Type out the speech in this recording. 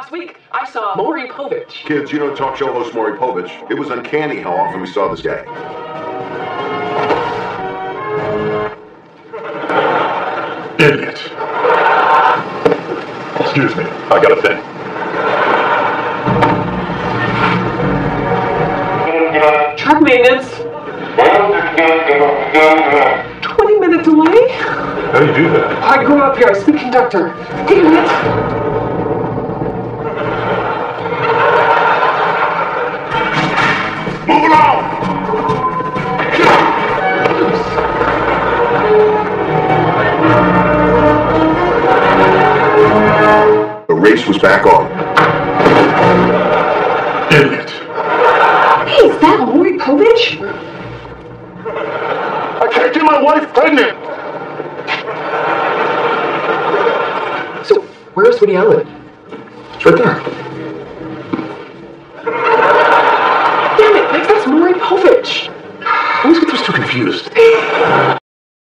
last week I saw Maury Povich. Kids, you know talk show host Maury Povich. It was uncanny how often we saw this guy. Idiot. Excuse me, I got a thing. Truck maintenance. 20-minute delay? How do you do that? I grew up here. I speak conductor. Damn it. Move along! The race was back on. Idiot. Hey, is that Maury Povich? I can't get my wife pregnant! So, where's Woody Allen? It's right there. Damn it, Mike, that's Maury Povich. I always get those two confused.